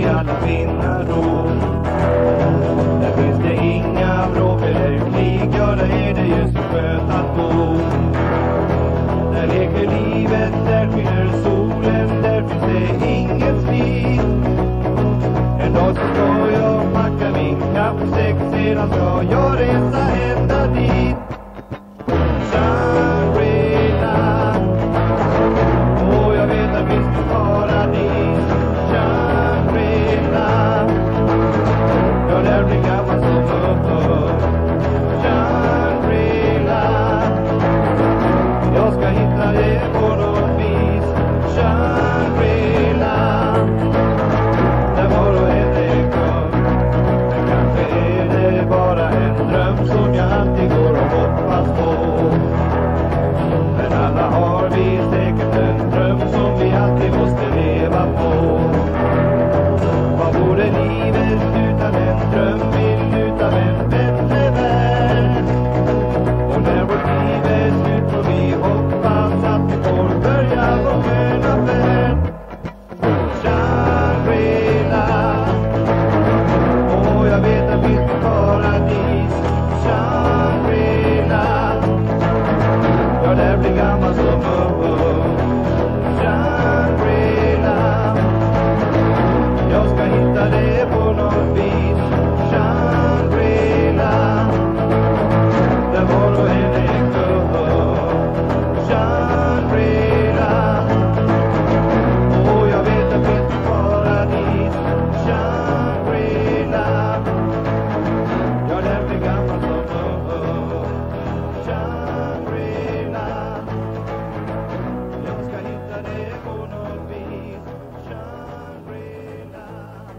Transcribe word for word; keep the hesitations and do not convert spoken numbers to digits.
vi alla vinna då. Där finns det inga bråk eller krig, ja där är det ju så skönt att bo. Där leker livet, där skiner solen, där finns det inget strid. En dag så ska jag packa min kappsäck, sedan ska jag resa ända dit.